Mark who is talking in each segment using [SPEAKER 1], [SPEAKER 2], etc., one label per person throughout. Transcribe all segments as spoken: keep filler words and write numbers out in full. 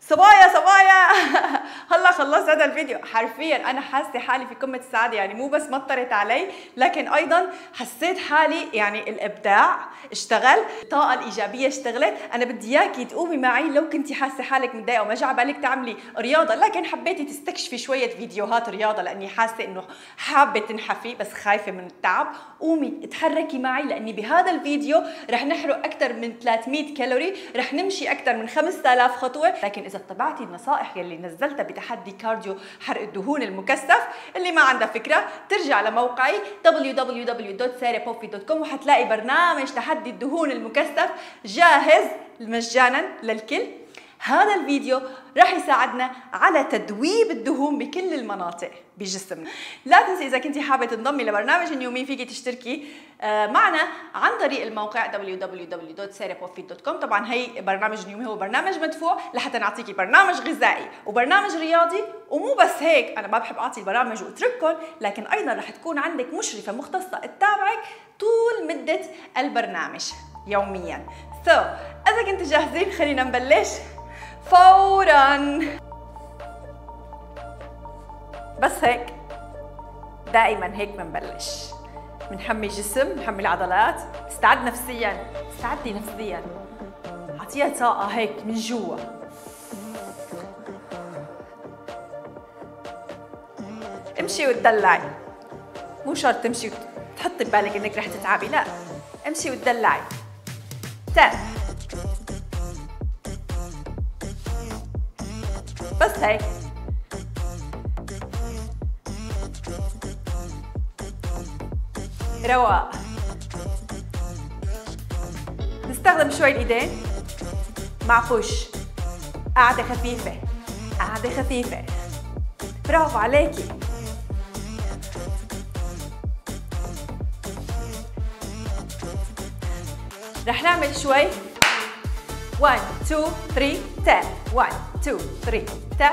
[SPEAKER 1] صبايا صبايا هلا خلصت هذا الفيديو. حرفيا انا حاسه حالي في قمه السعاده، يعني مو بس مطرت علي لكن ايضا حسيت حالي يعني الابداع اشتغل، الطاقه الايجابيه اشتغلت. انا بدي اياكي تقومي معي لو كنتي حاسه حالك متضايقه وما جا بالك تعملي رياضه، لكن حبيتي تستكشفي شويه فيديوهات رياضه لاني حاسه انه حابه تنحفي بس خايفه من التعب. قومي اتحركي معي لاني بهذا الفيديو رح نحرق اكثر من ثلاثمية كالوري، رح نمشي اكثر من خمسة آلاف خطوه. لكن اذا اتبعتي النصائح يلي نزلتها بتحدي كارديو حرق الدهون المكثف، اللي ما عندها فكره ترجع لموقعي دبليو دبليو دبليو دوت ساره بوفي دوت كوم وحتلاقي برنامج تحدي الدهون المكثف جاهز مجانا للكل. هذا الفيديو رح يساعدنا على تدويب الدهون بكل المناطق بجسمنا. لا تنسي اذا كنتي حابه تنضمي لبرنامج اليومي فيكي تشتركي معنا عن طريق الموقع دبليو دبليو دبليو دوت ساره بوفي دوت كوم. طبعا هي برنامج اليومي هو برنامج مدفوع لحتى نعطيكي برنامج غذائي وبرنامج رياضي، ومو بس هيك، انا ما بحب اعطي البرامج واترككم، لكن ايضا رح تكون عندك مشرفه مختصه تتابعك طول مده البرنامج يوميا. سو so, اذا كنتوا جاهزين خلينا نبلش فورا. بس هيك دائما هيك بنبلش، بنحمي الجسم، بنحمي العضلات، استعد نفسيا، استعدي نفسيا، اعطيها طاقه هيك من جوا. امشي وتدلعي، مو شرط تمشي وتحطي ببالك انك رح تتعبي، لا امشي وتدلعي. تاب بس هيك. رواق. نستخدم شوي الايدين مع بوش. قاعدة خفيفة، قاعدة خفيفة. برافو عليكي. رح نعمل شوي واحد اثنين ثلاثة تاب. واحد اثنين ثلاثة تاب.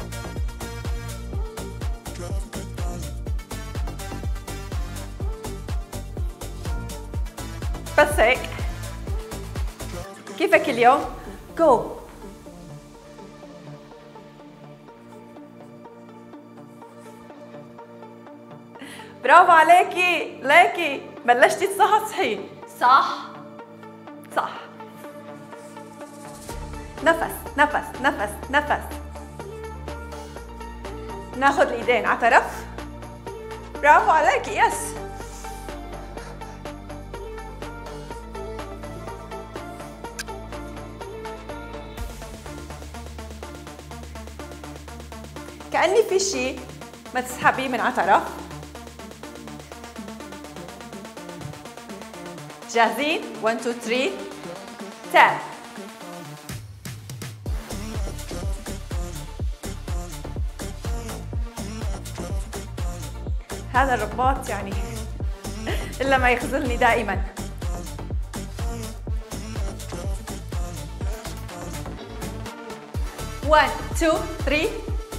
[SPEAKER 1] بس هيك. كيفك اليوم؟ جو. برافو عليكي، ليكي بلشتي تصحصحي. صح؟ صح. نفس نفس نفس نفس. ناخذ الايدين على طرف. برافو عليكي، يس. كأني في شيء ما تسحبيه من على طرف. جاهزين؟ واحد اثنين ثلاثة تاب. هذا الرباط يعني إلا ما يخذلني دائما. واحد اثنين ثلاثة.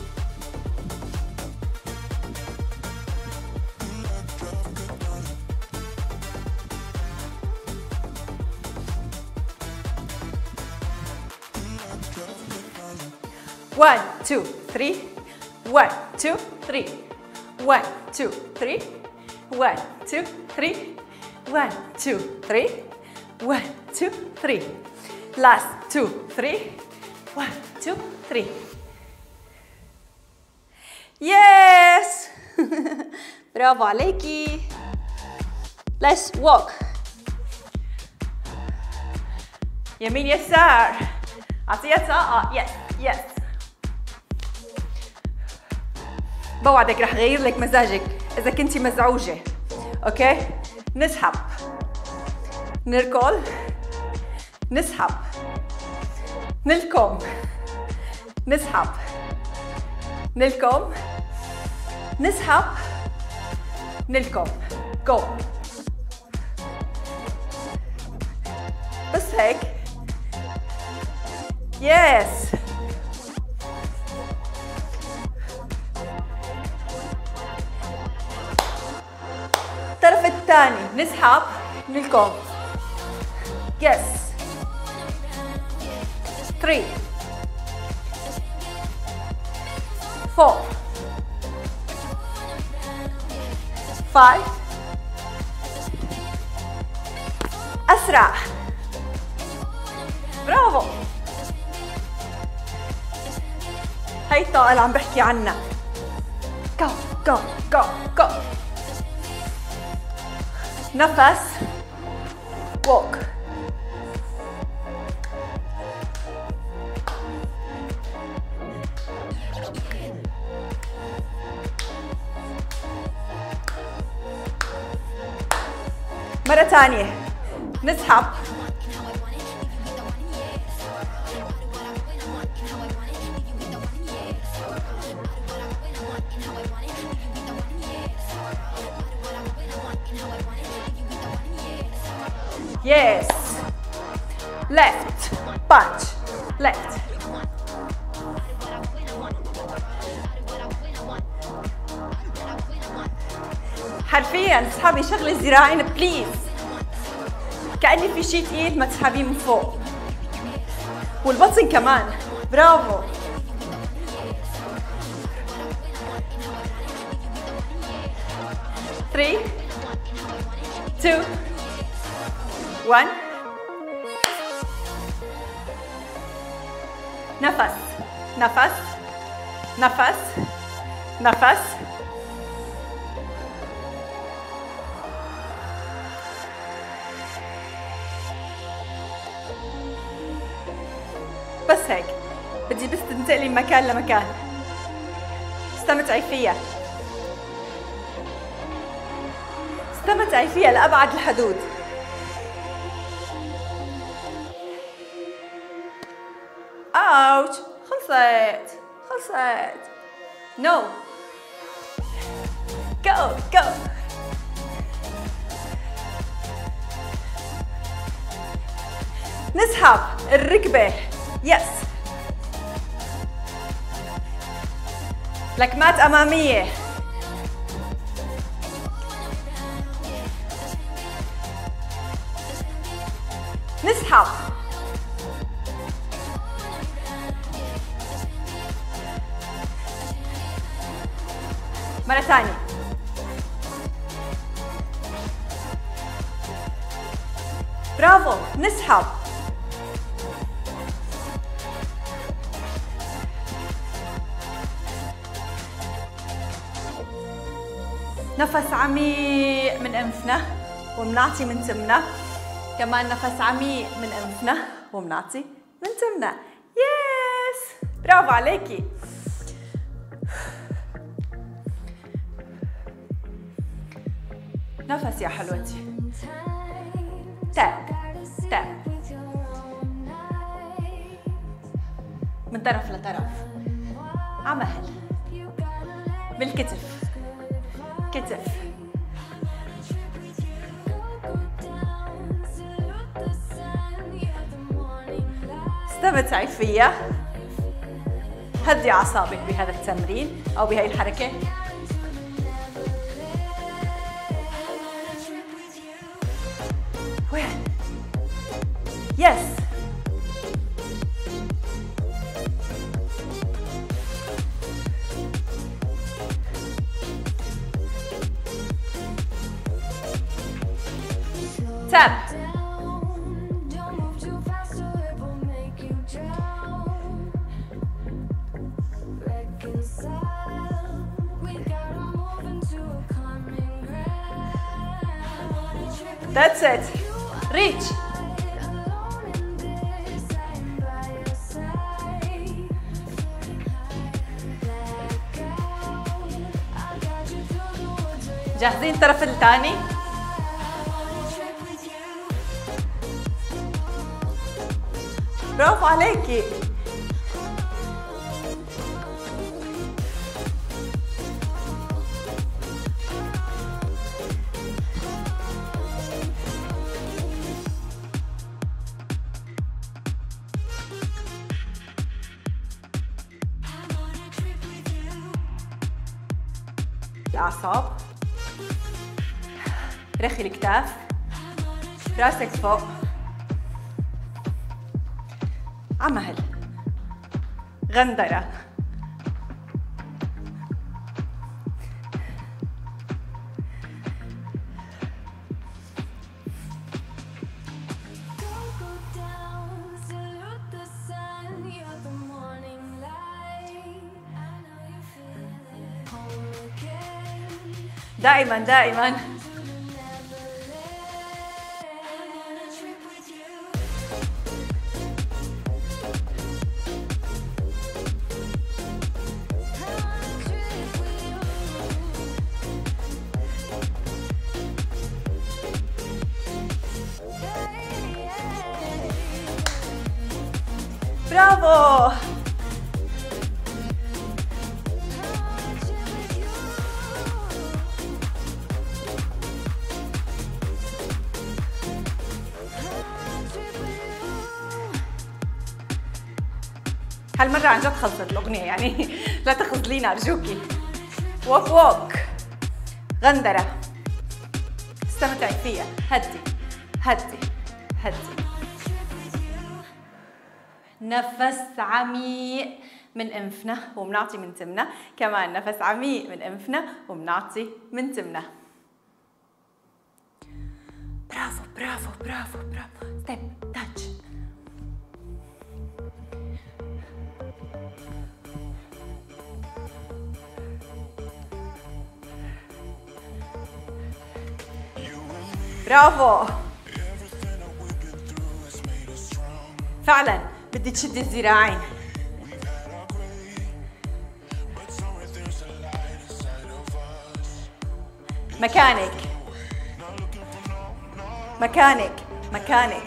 [SPEAKER 1] واحد اثنين ثلاثة. واحد اثنين ثلاثة. واحد اثنين ثلاثة. واحد اثنين ثلاثة. واحد اثنين ثلاثة. واحد اثنين ثلاثة. last two three. واحد اثنين ثلاثة. يس. برافو عليكي. let's walk. يمين يسار. اعطيها طاقة. يس يس. بوعدك رح غير لك مزاجك اذا كنتي مزعوجه. اوكي. نسحب، نركل، نسحب، نلكم، نسحب، نلكم، نسحب، نلكم. جو. بس هيك. يس. الطرف الثاني نسحب نلكم. يس. three four, five. أسرع. برافو. هي الطاقة اللي عم بحكي عنها. go go go go. نفس. walk. مرة ثانية. نسحب. Yes. Left. Punch. Left. حرفيا اسحبي شغلي الذراعين بليز. كأني في شيء تقيل ما تسحبيه من فوق. والبطن كمان. برافو. three, two, one. نفس نفس نفس نفس. بس هيك. بدي بس تنتقلي من مكان لمكان. استمتعي فيها. استمتعي فيها لأبعد الحدود. اوتش. خلصت خلصت. نو. جو جو. نسحب الركبة. يس. لكمات أمامية. نسحب. مرة ثانية. برافو. نسحب. نفس عميق من أنفنا ومنعطي من تمنا. كمان نفس عميق من أنفنا ومنعطي من تمنا. يس. برافو عليكي. نفس يا حلوتي. تاب تاب من طرف لطرف. عمهل بالكتف. كتف. استمتعي فيها. هدي أعصابك بهذا التمرين أو بهاي الحركة. وين؟ يس. تاب. That's it. Reach. جاهزين الطرف الثاني؟ برافو عليكي. الأعصاب. رخي الكتاف. راسك فوق. عمهل. غندرة. دائما دائما. برافو. هالمرة عن جد خلصت الأغنية يعني لا تخذلينا أرجوكي. ووك ووك غندرة استمتعي فيها. هدي هدي هدي. نفس عميق من انفنا وبنعطي من تمنا. كمان نفس عميق من انفنا وبنعطي من تمنا. برافو برافو برافو برافو. ستيب تاتش. برافو. فعلا بدي تشدي الذراعين. مكانك مكانك مكانك.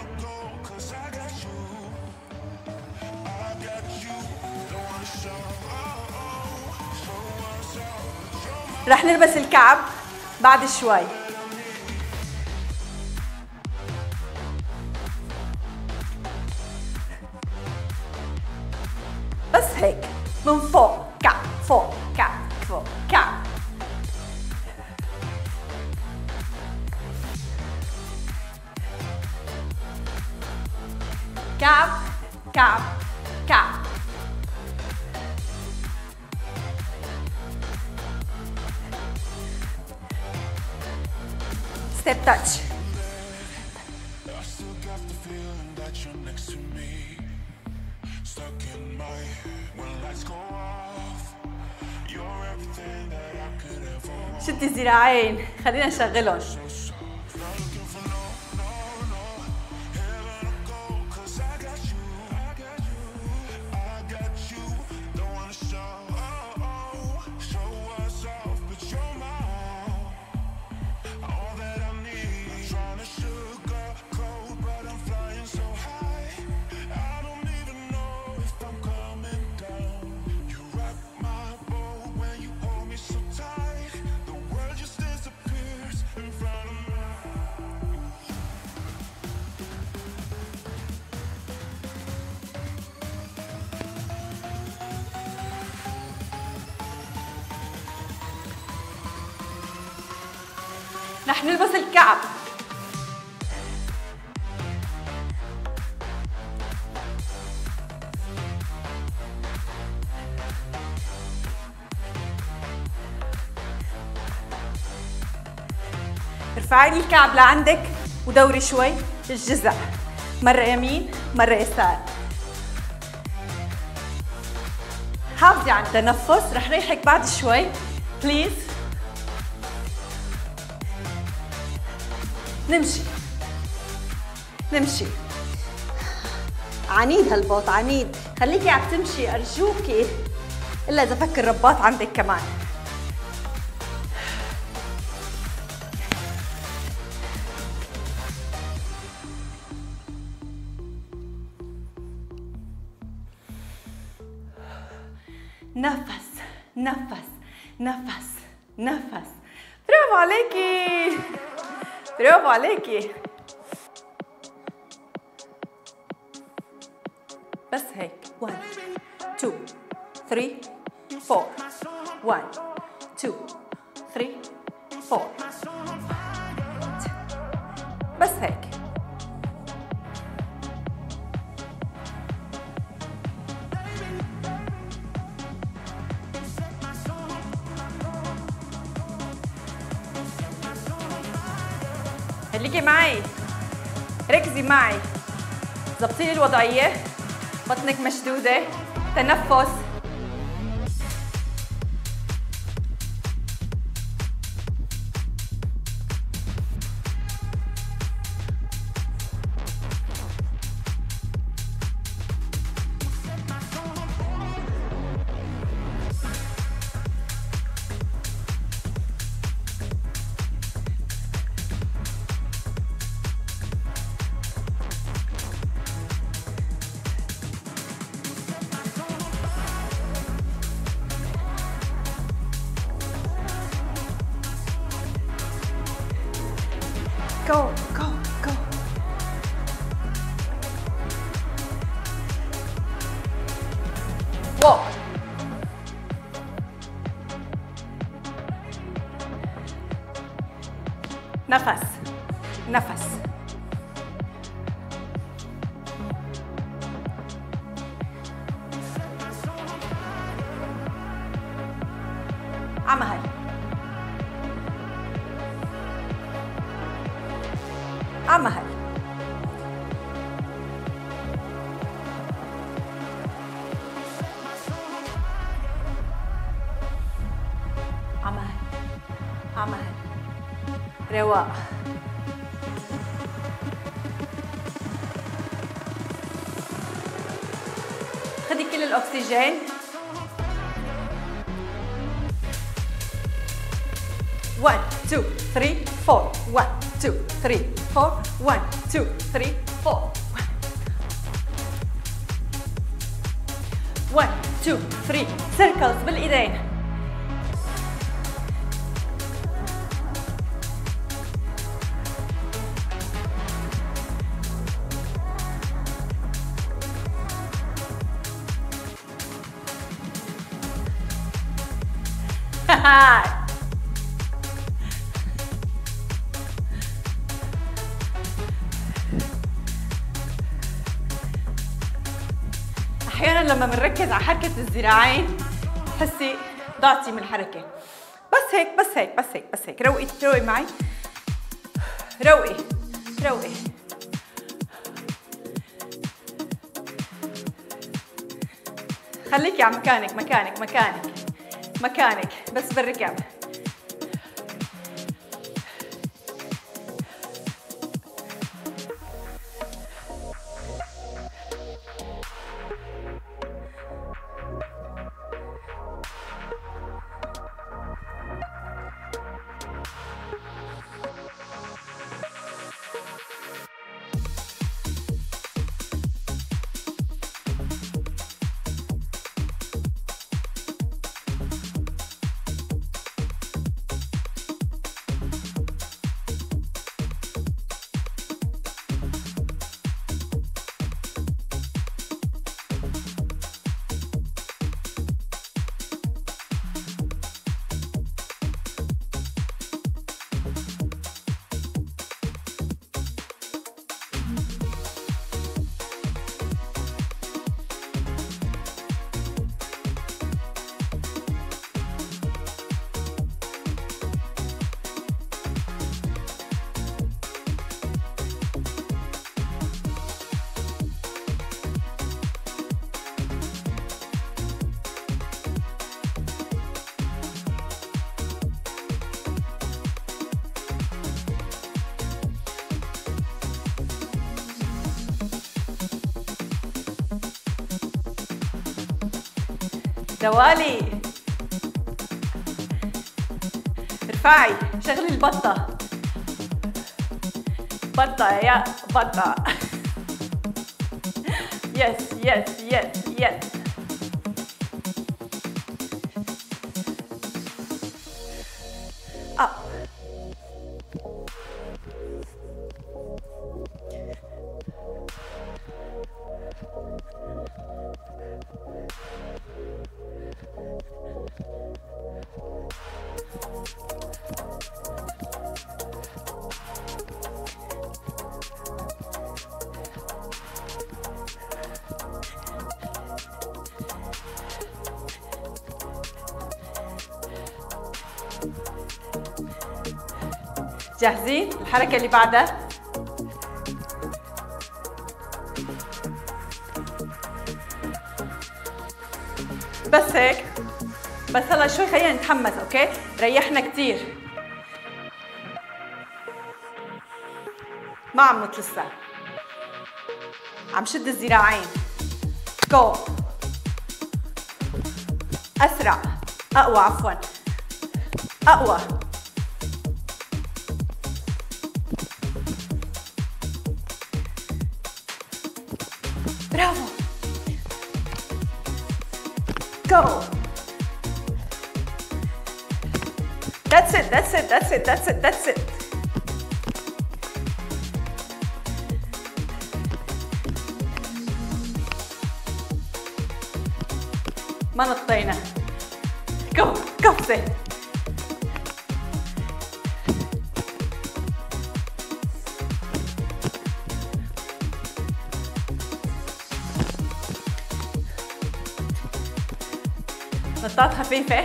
[SPEAKER 1] رح نلبس الكعب بعد شوي. بس هيك من فوق كعب فوق كعب فوق كعب. كعب كعب كعب. ستيب تاتش. شدي الذراعين خلينا نشغلهم. رح نلبس الكعب. ارفعي لي الكعب لعندك ودوري شوي الجزء، مرة يمين مرة يسار. حافظي على التنفس، رح ريحك بعد شوي بليز. نمشي نمشي. عنيد هالبوط عنيد، خليكي عم تمشي ارجوكي، الا اذا فك الرباط عندك كمان. نفس نفس نفس نفس. برافو عليكي برافو عليكي. بس هيك واحد اثنين ثلاثة أربعة. واحد اثنين ثلاثة أربعة. بس هيك. خليكي معي، ركزي معي، ظبطي لي الوضعية، بطنك مشدودة، تنفس. go go go. walk. نفس نفس. عمهل عمهل. عمهل عمهل. رواق. خدي كل الأكسجين. one two three four one two three four one two three four one two three circles بالإيدين. احيانا لما بنركز على حركه الذراعين تحسي ضعتي من الحركه. بس هيك بس هيك بس هيك بس هيك. روقي روقي معي. روقي روقي. خليكي على مكانك مكانك مكانك مكانك بس بالركب. دوالي ارفعي. شغلي البطة. بطة يا بطة. يس يس يس يس. up. جاهزين؟ الحركة اللي بعدها بس هيك. بس هلا شوي خلينا نتحمس. اوكي ريحنا كتير. ما عم نط لسه. عم شد الذراعين. جو. اسرع. اقوى عفوا. اقوى. برافو. Go. That's it, that's it, that's it, that's it, that's it. ما نطينا. جو قفزة. نطات خفيفة.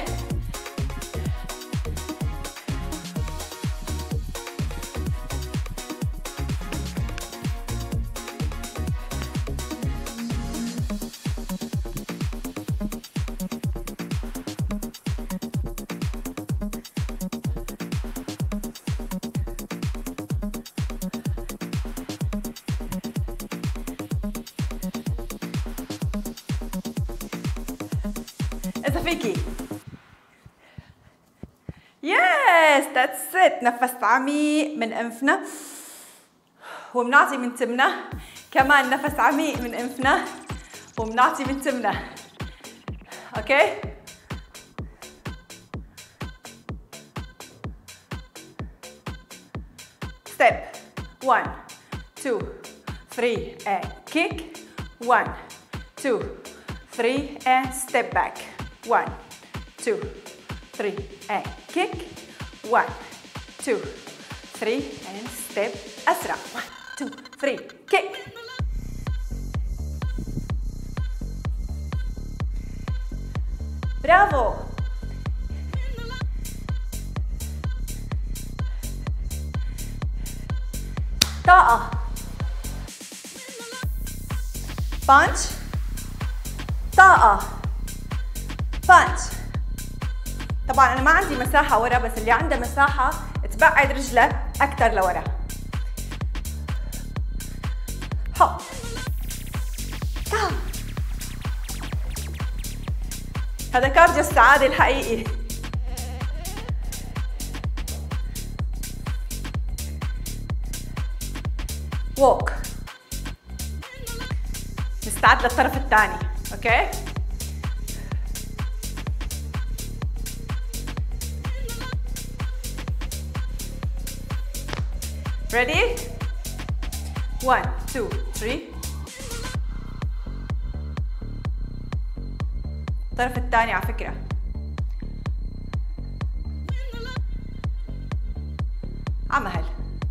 [SPEAKER 1] إذا فيكي. يس ذاتس ات. نفس عميق من أنفنا وبنعطي من تمنا. كمان نفس عميق من أنفنا وبنعطي من تمنا. أوكي؟ ستيب one two three and kick. one two three and step back. one two three and kick. one two three and step. أسرع. one two three kick. برافو. طاقة. بانش. طاقة. بانش. طبعا أنا ما عندي مساحة ورا، بس اللي عنده مساحة تبعد رجلك أكثر لورا. حط. كام. هذا كارديو السعادة الحقيقي. ووك. نستعد للطرف الثاني. اوكي؟ ready? one two three. الطرف الثاني على فكرة. عمهل.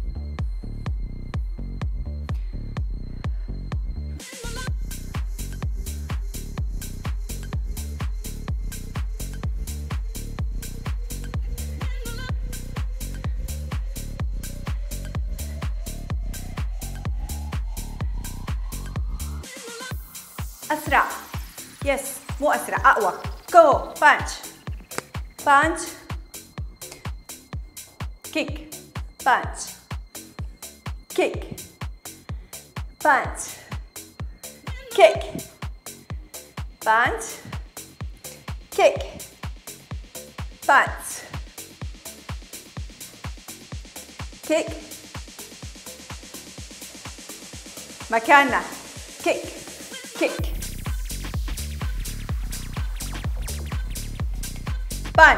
[SPEAKER 1] أسرع. يس مو أسرع، أقوى. جو بانش بانش كيك بانش كيك بانش كيك بانش كيك بانش كيك. مكاننا. كيك كيك بانش.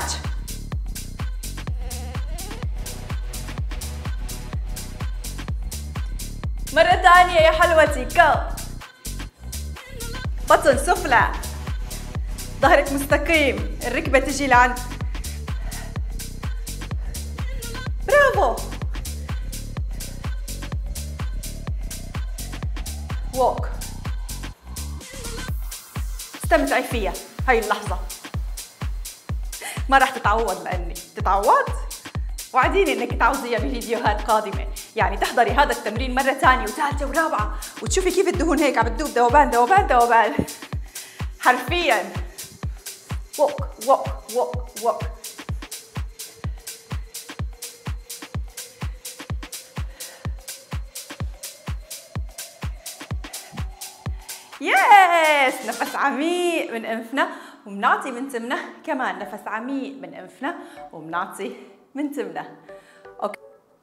[SPEAKER 1] مرة ثانية يا حلوتي. جو. بطن سفلى. ظهرك مستقيم. الركبة تجي لعند. برافو. ووك. استمتعي فيها هاي اللحظة. ما راح تتعوض لاني تتعوض. وعديني انك تعوضيها بفيديوهات قادمه، يعني تحضري هذا التمرين مره ثانيه وثالثه ورابعه وتشوفي كيف الدهون هيك عم بتذوب ذوبان ذوبان ذوبان حرفيا. ووك ووك ووك ووك. يس نفس عميق من انفنا وبنعطي من تمنا. كمان نفس عميق من انفنا وبنعطي من تمنا. اوكي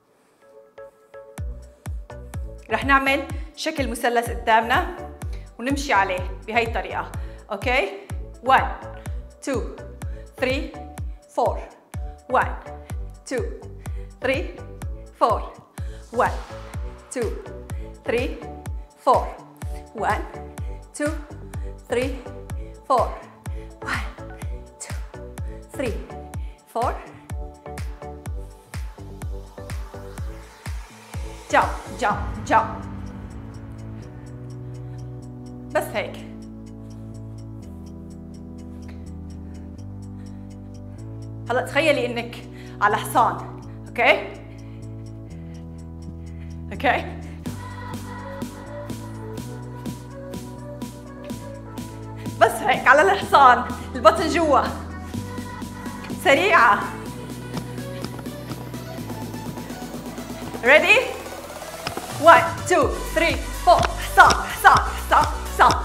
[SPEAKER 1] رح نعمل شكل مثلث قدامنا ونمشي عليه بهي الطريقه. اوكي one two three four one two three four one two three four one two three four one three four jump jump jump. بس هيك. هلا تخيلي انك على حصان. اوكي اوكي بس هيك على الحصان، البطن جوا، سريعة. ready one two three four حصان حصان حصان حصان.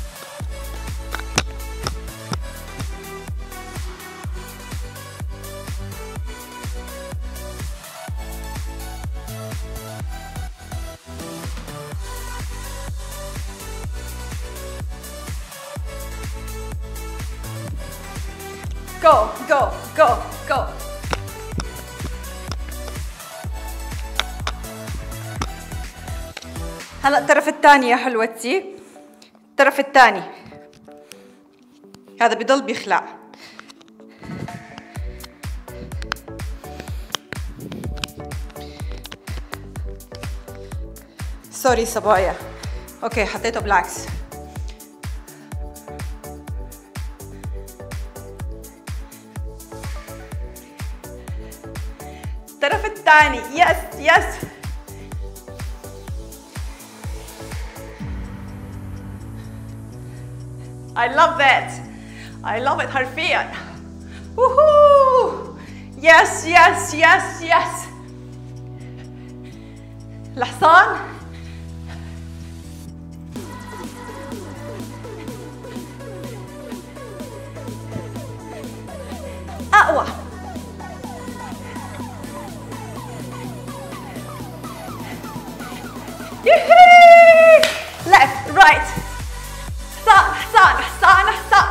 [SPEAKER 1] go go go go. هلا الطرف الثاني يا حلوتي، الطرف الثاني هذا بضل بيخلع. سوري صبايا. اوكي حطيته بالعكس. الطرف الثاني. يس يس. I love that. I love it حرفيا. ووهو. يس يس يس يس. الحصان. أقوى. left right. حصان حصان حصان حصان.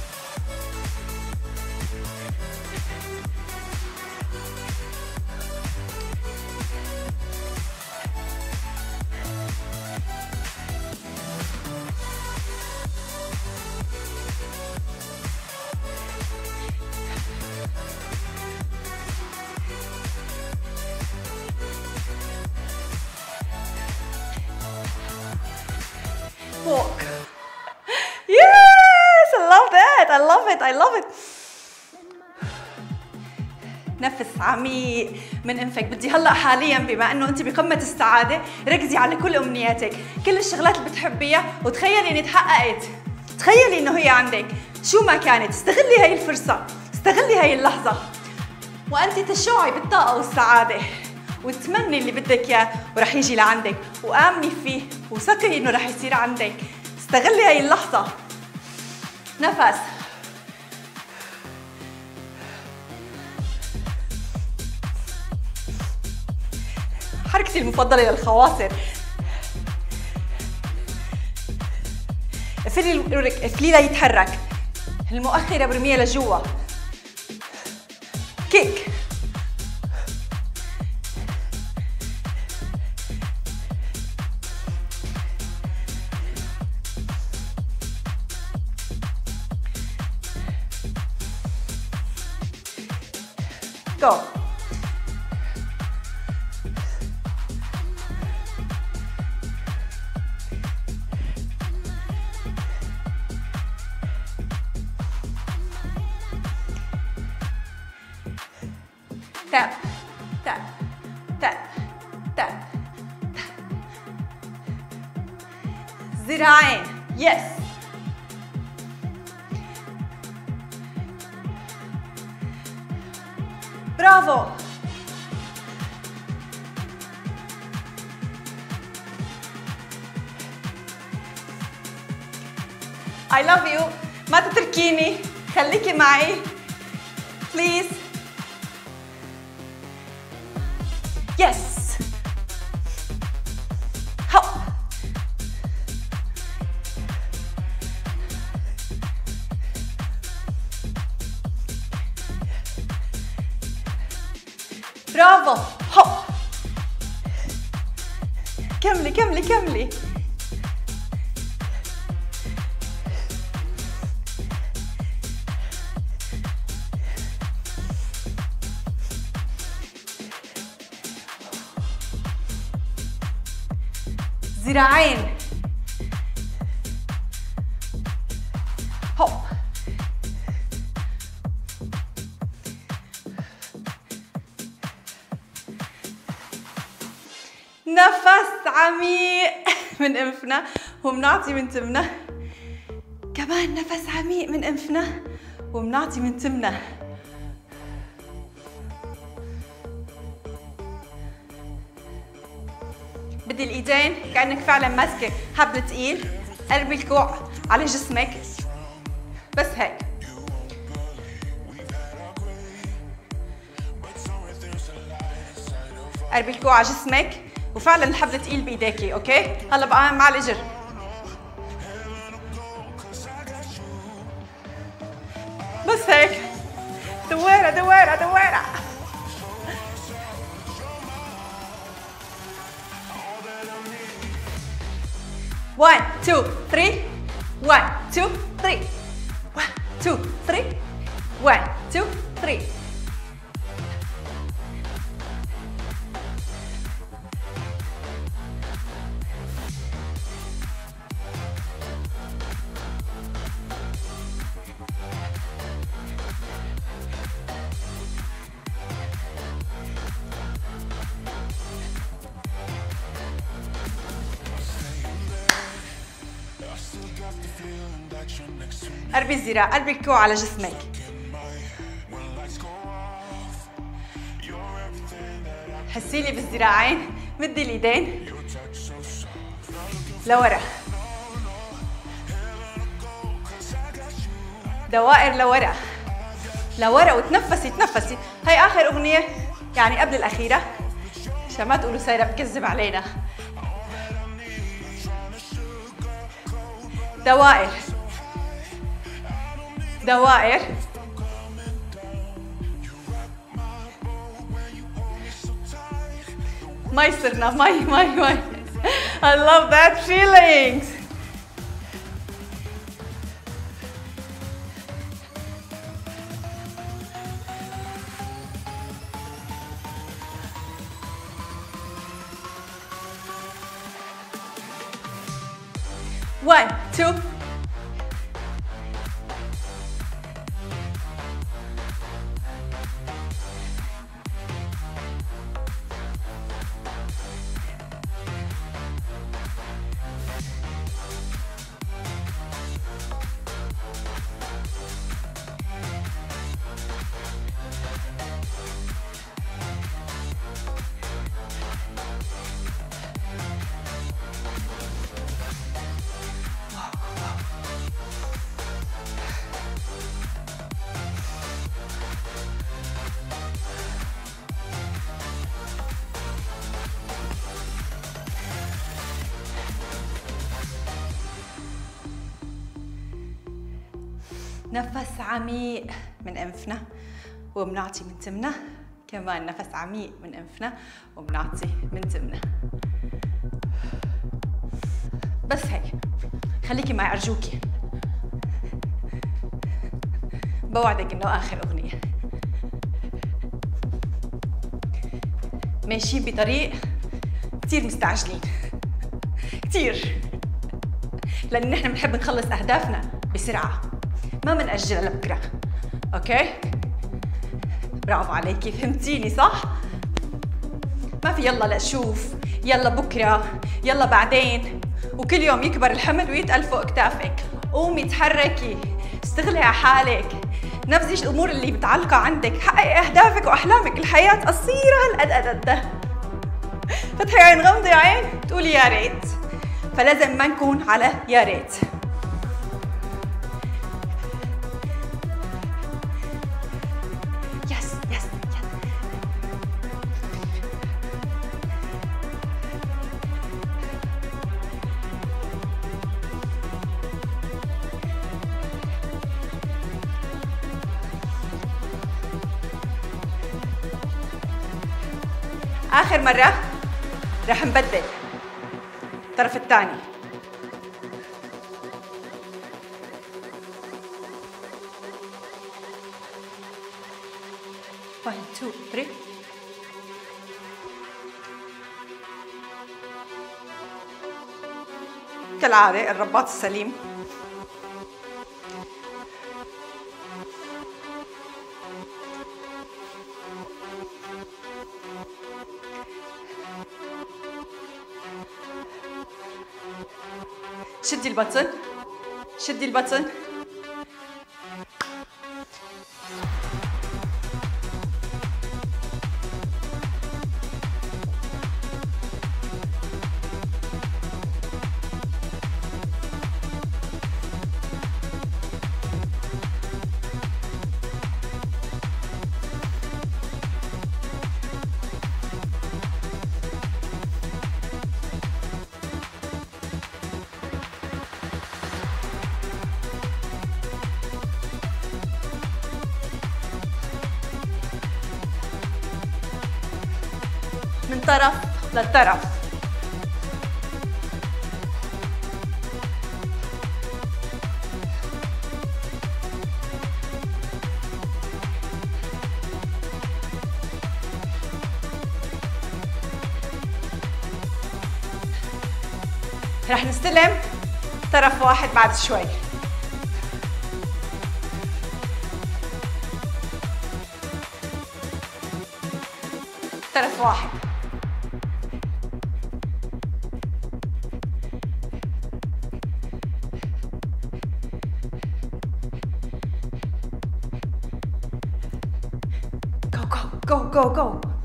[SPEAKER 1] walk. Yes, I love that. I love it. I love it. نفس عميق من انفك. بدي هلا حاليا بما انه انت بقمه السعاده ركزي على كل امنياتك، كل الشغلات اللي بتحبيها، وتخيلي ان تحققت. تخيلي انه هي عندك شو ما كانت. استغلي هاي الفرصه، استغلي هاي اللحظه، وانت تشعي بالطاقه والسعاده، وتتمني اللي بدك اياه ورح يجي لعندك، وامني فيه وثقي انه رح يصير عندك. استغلي هاي اللحظه. نفس. حركتي المفضله للخواصر. قفلي الورك، قفلي لا يتحرك. المؤخره برميها لجوا. كيك. Go. Tap, tap, tap, tap, tap. ذراعين. Yes. برافو. I love you. ما تتركيني، خليكي معي please. Yes. هوب. برافو. هوب. كملي كملي كملي. ذراعين. هوب. نفس عميق من انفنا وبنعطي من تمنا. كمان نفس عميق من انفنا وبنعطي من تمنا. بدي الايدين كأنك فعلا ماسكة حبل تقيل، قربي الكوع على جسمك بس هيك. قربي الكوع على جسمك وفعلا الحبل تقيل بايديكي، اوكي؟ هلا بقى مع الاجر. بس هيك. دويرة دويرة دويرة. One, two, three. One, two, three. One, two, three. One, two, three. قربي الذراع، قربي الكوع على جسمك. حسيلي بالذراعين، مدي الايدين لورا، دوائر لورا لورا، وتنفسي تنفسي. هي اخر اغنية يعني قبل الاخيرة عشان ما تقولوا سايرة بكذب علينا. دوائر دوائر. مي صرنا، مي مي مي. I love that feelings. One, two. نفس عميق من انفنا وبنعطي من تمنا. كمان نفس عميق من انفنا وبنعطي من تمنا. بس هيك. خليكي معي ارجوكي. بوعدك انه اخر اغنية. ماشيين بطريق كتير مستعجلين. كتير. لان نحن بنحب نخلص اهدافنا بسرعة. ما منأجلها لبكره، اوكي؟ برافو عليكي، فهمتيني صح؟ ما في يلا لأشوف، يلا بكره، يلا بعدين، وكل يوم يكبر الحمل ويتقل فوق كتافك. قومي تحركي، اشتغلي على حالك، نفذي الامور اللي متعلقه عندك، حققي اهدافك واحلامك. الحياه قصيره هالقد قد قد. فتحي عين، غمضي عين، تقولي يا ريت. فلازم ما نكون على يا ريت. آخر مرة رح نبدل الطرف الثاني. one two three. كالعادة الرباط السليم. شدي البطن، شدي البطن. من طرف للطرف. رح نستلم طرف واحد بعد شوي. طرف واحد. Go, go, go.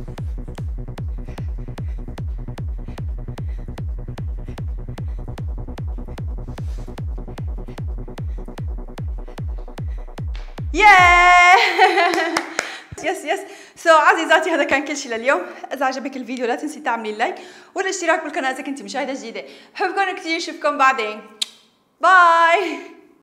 [SPEAKER 1] Yeah! يس يس سو so, عزيزاتي هذا كان كل شيء لليوم. اذا عجبك الفيديو لا تنسي تعملي لايك والاشتراك بالقناه اذا كنتي مشاهده جديده. بحبكم كثير، اشوفكم بعدين. باي.